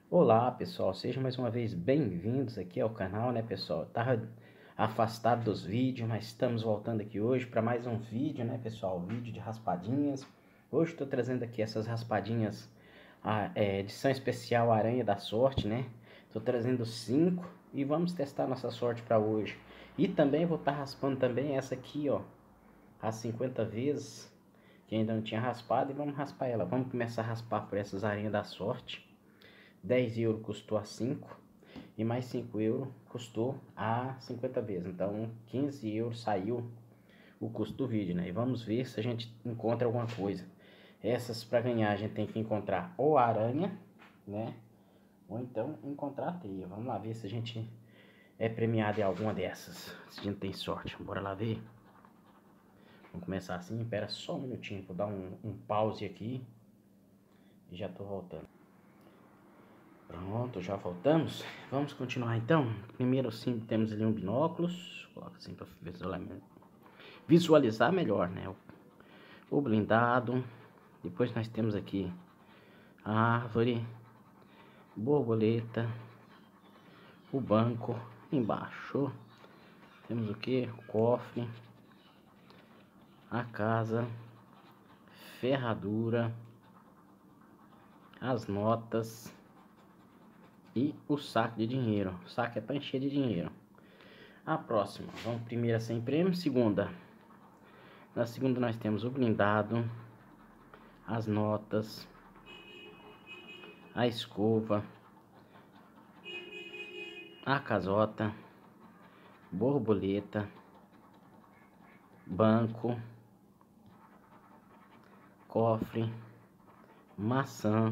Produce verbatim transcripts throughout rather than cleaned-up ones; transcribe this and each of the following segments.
Olá pessoal, sejam mais uma vez bem-vindos aqui ao canal, né pessoal? Eu tava afastado dos vídeos, mas estamos voltando aqui hoje para mais um vídeo, né pessoal? Vídeo de raspadinhas. Hoje estou trazendo aqui essas raspadinhas, a é, edição especial Aranha da Sorte, né? Estou trazendo cinco e vamos testar nossa sorte para hoje. E também vou estar raspando também essa aqui, ó, as cinquenta vezes, que ainda não tinha raspado, e vamos raspar ela. Vamos começar a raspar por essas aranhas da sorte. dez euros custou a cinco e mais cinco euros custou a cinquenta vezes. Então quinze euros saiu o custo do vídeo, né? E vamos ver se a gente encontra alguma coisa. Essas para ganhar a gente tem que encontrar ou aranha, né? Ou então encontrar a teia. Vamos lá ver se a gente é premiado em alguma dessas. Se a gente tem sorte. Bora lá ver. Vamos começar assim. Espera só um minutinho. Vou dar um, um pause aqui. E já tô voltando. Pronto, já voltamos. Vamos continuar então. Primeiro sim, temos ali um binóculos. Coloca assim para visualizar melhor, né? O blindado. Depois nós temos aqui a árvore, borboleta, o banco. Embaixo temos o que? O cofre, a casa, ferradura, as notas e o saco de dinheiro. O saco é para encher de dinheiro. A próxima, vamos primeira sem prêmio, segunda. Na segunda nós temos o blindado, as notas, a escova, a casota, borboleta, banco, cofre, maçã,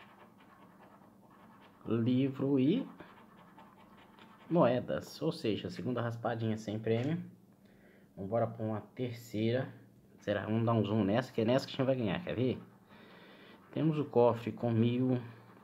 livro e moedas. Ou seja, a segunda raspadinha sem prêmio. Vamos embora para uma terceira. Será? Vamos dar um zoom nessa, que é nessa que a gente vai ganhar, quer ver? Temos o cofre com mil,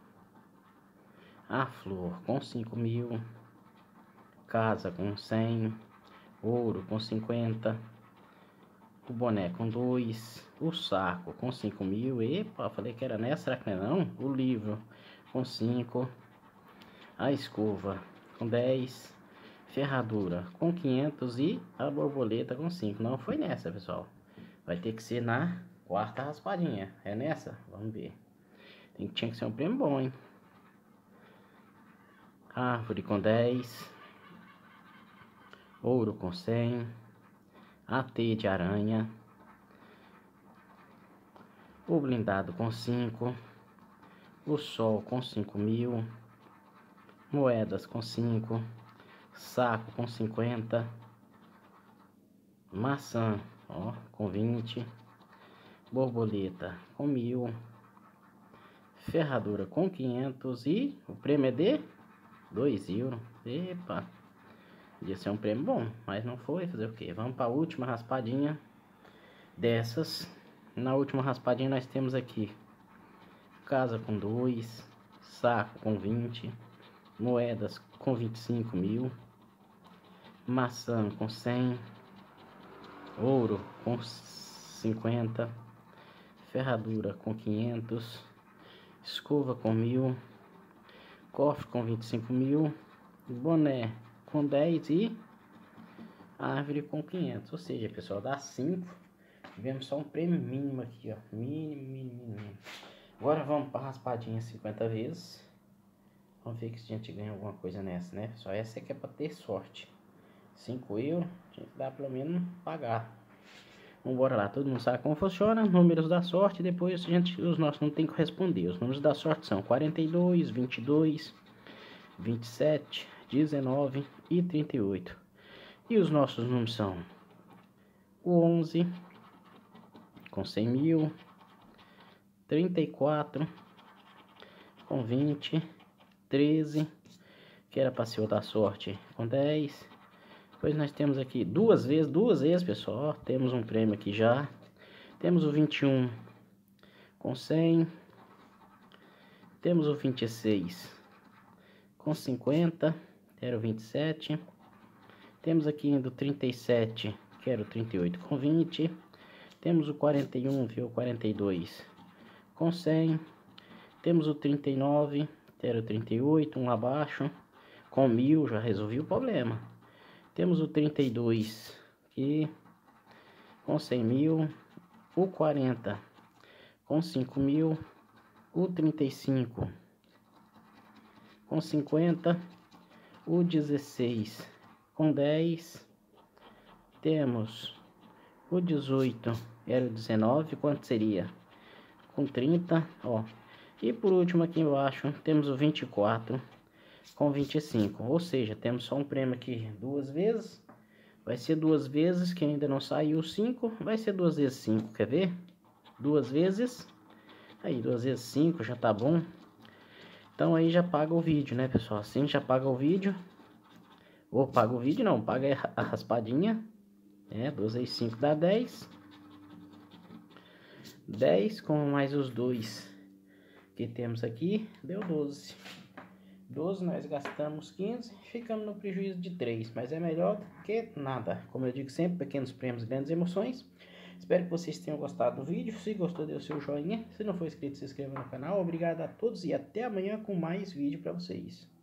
a flor com cinco mil, casa com cem, ouro com cinquenta, o boné com dois, o saco com cinco mil, epa, falei que era nessa, será que não é não? O livro com cinco, a escova com dez, ferradura com quinhentos e a borboleta com cinco. Não foi nessa, pessoal. Vai ter que ser na quarta raspadinha. É nessa? Vamos ver. Tem, tinha que ser um prêmio bom, hein? Árvore com dez, ouro com cem, a teia de aranha, o blindado com cinco, o sol com cinco mil, moedas com cinco, saco com cinquenta, maçã, ó, com vinte, borboleta com mil, ferradura com quinhentos e o prêmio é de dois euros. Epa, podia ser um prêmio bom, mas não foi. Fazer o que? Vamos para a última raspadinha dessas. Na última raspadinha nós temos aqui casa com dois, saco com vinte, moedas com vinte e cinco mil, maçã com cem, ouro com cinquenta, ferradura com quinhentos, escova com mil, cofre com vinte e cinco mil, boné com dez e árvore com quinhentos. Ou seja, pessoal, dá cinco. Tivemos só um prêmio mínimo aqui, ó. Mínimo, mínimo, mínimo. Agora vamos para a raspadinha cinquenta vezes. Vamos ver que a gente ganha alguma coisa nessa, né? Só essa aqui é para ter sorte. cinco euros, tinha que dar pelo menos pagar. Vamos embora lá, todo mundo sabe como funciona. Números da sorte, depois a gente, os nossos não tem que responder. Os números da sorte são quarenta e dois, vinte e dois, vinte e sete, dezenove e trinta e oito. E os nossos números são o onze com cem mil, trinta e quatro com vinte, treze, que era para ser o da sorte, com dez. Depois nós temos aqui duas vezes, duas vezes, pessoal, ó, temos um prêmio aqui já. Temos o vinte e um com cem, temos o vinte e seis com cinquenta, era o vinte e sete. Temos aqui ainda o trinta e sete, que era o trinta e oito com vinte. Temos o quarenta e um, viu, quarenta e dois com cem. Temos o trinta e nove, zero vírgula trinta e oito, um abaixo. Com mil já resolvi o problema. Temos o trinta e dois aqui, com cem mil. O quarenta com cinco mil. O trinta e cinco com cinquenta. O dezesseis com dez. Temos o dezoito, era o dezenove, quanto seria? Com trinta, ó. E por último aqui embaixo temos o vinte e quatro com vinte e cinco, ou seja, temos só um prêmio aqui duas vezes. Vai ser duas vezes, que ainda não saiu cinco, vai ser duas vezes cinco, quer ver? Duas vezes, aí duas vezes cinco já tá bom. Então aí já paga o vídeo, né, pessoal? Assim já paga o vídeo. Ou paga o vídeo não, paga a raspadinha. É, duas vezes cinco dá dez. dez com mais os dois que temos aqui, deu doze. doze, nós gastamos quinze, ficamos no prejuízo de três, mas é melhor do que nada. Como eu digo sempre, pequenos prêmios, grandes emoções. Espero que vocês tenham gostado do vídeo. Se gostou, dê o seu joinha. Se não for inscrito, se inscreva no canal. Obrigado a todos e até amanhã com mais vídeo para vocês.